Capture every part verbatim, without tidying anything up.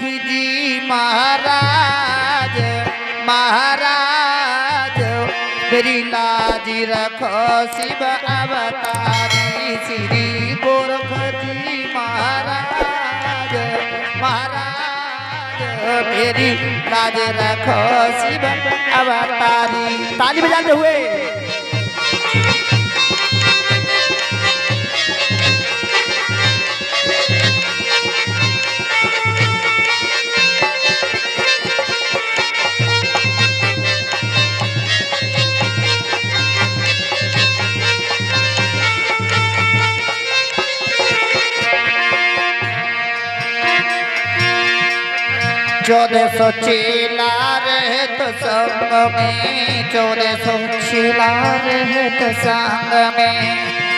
जी महाराज महाराज मेरी लाज रखो शिव अवतारी श्री गोरख जी महाराज महाराज मेरी लाज रखो शिव अवतारी। ताली बजाते हुए चौदह सौ चेला रहे तो संग में चौदह सौ चेला रहे तो संग में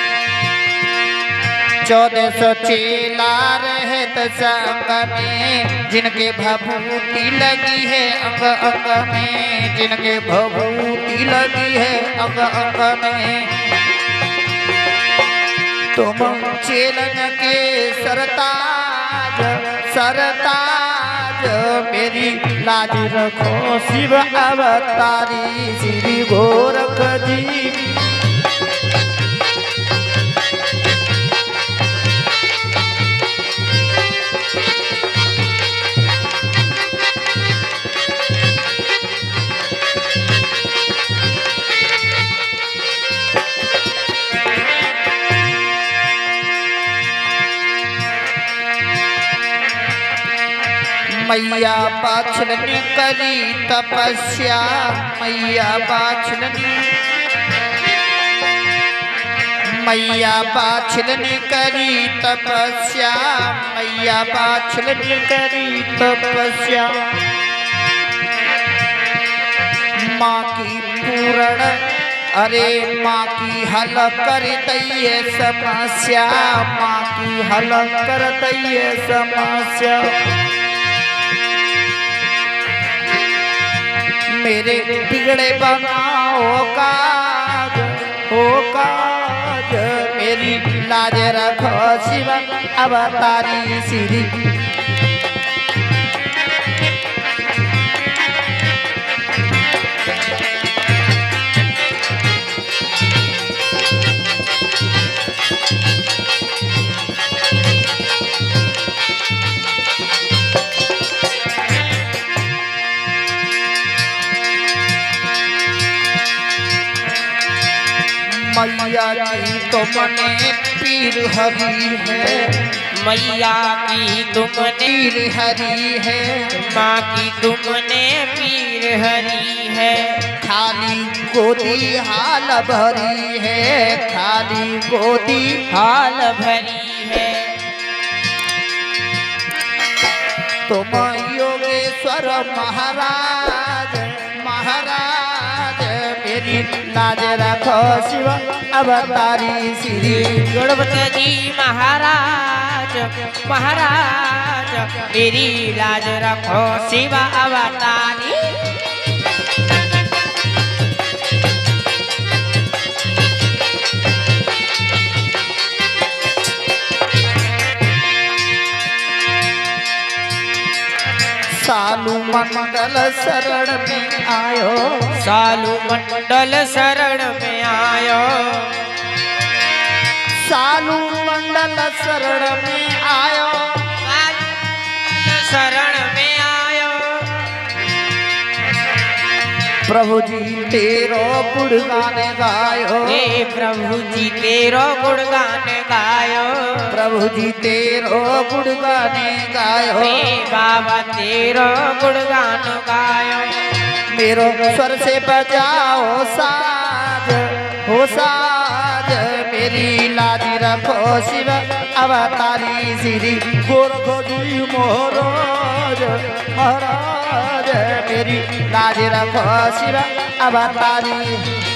चौदह सौ चेला रहे तो संग में जिनके भभूति लगी है अंग अंग में जिनके भभूति लगी है अंग अंग में तुम चेलन के सरताज सरताज मेरी लाज रखो शिव अवतारी श्री गोरख जी। मैया पाछलनी करी तपस्या मैया पाछलनी मैया पाछलनी करी तपस्या मैया पाछलनी करी तपस्या माँ की पूर्ण अरे माँ की हल कर दैये समस्या माँ की हल कर दैये समस्या। मेरे बिगड़े बनाओ काज हो काज मेरी लाज रखो शिव अवतारी श्री। मैया की तुमने पीर हरी है मैया की तुमने पीर हरी है माँ की तुमने पीर हरी है खाली गोदी हाल भरी है खाली गोदी हाल भरी है। तुम योगेश्वर महाराज महाराज मेरी लाज रखो शिव अवतारी श्री गणपति जी महाराज महाराज मेरी लाज रखो शिव अवतारी। सालू मंडल शरण में आयो सालू मंडल शरण में आयो सालू मंडल शरण में आयो शरण में आयो प्रभु जी तेरो गुणगान गायो हे प्रभु जी तेरो गुणगान गायो प्रभु जी तेरो गुणगान गायो हे बाबा तेरो गुणगान गायो। मेरो स्वर से बजाओ साज हो साज मेरी लाज रखो शिव अवतारी श्री गोरख जी महाराज महाराज मेरी लाज रखो शिव अवतारी।